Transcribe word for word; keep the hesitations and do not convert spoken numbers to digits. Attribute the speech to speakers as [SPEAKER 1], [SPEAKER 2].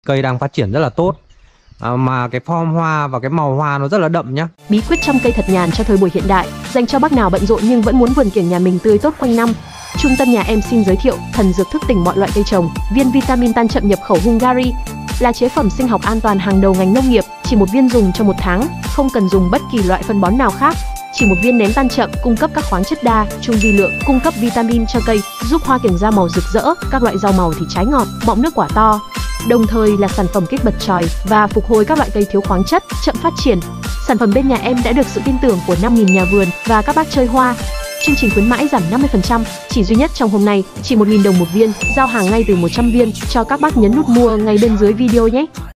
[SPEAKER 1] Cây đang phát triển rất là tốt. À, mà cái form hoa và cái màu hoa nó rất là đậm nhá.
[SPEAKER 2] Bí quyết trăm cây thật nhàn cho thời buổi hiện đại, dành cho bác nào bận rộn nhưng vẫn muốn vườn kiểng nhà mình tươi tốt quanh năm. Trung tâm nhà em xin giới thiệu thần dược thức tỉnh mọi loại cây trồng. Viên vitamin tan chậm nhập khẩu Hungary là chế phẩm sinh học an toàn hàng đầu ngành nông nghiệp, chỉ một viên dùng cho một tháng, không cần dùng bất kỳ loại phân bón nào khác. Chỉ một viên nén tan chậm cung cấp các khoáng chất đa, trung vi lượng, cung cấp vitamin cho cây, giúp hoa kiểng ra màu rực rỡ, các loại rau màu thì trái ngọt, mọng nước quả to. Đồng thời là sản phẩm kích bật chồi và phục hồi các loại cây thiếu khoáng chất, chậm phát triển. Sản phẩm bên nhà em đã được sự tin tưởng của năm nghìn nhà vườn và các bác chơi hoa. Chương trình khuyến mãi giảm năm mươi phần trăm, chỉ duy nhất trong hôm nay, chỉ một nghìn đồng một viên, giao hàng ngay từ một trăm viên, cho các bác nhấn nút mua ngay bên dưới video nhé.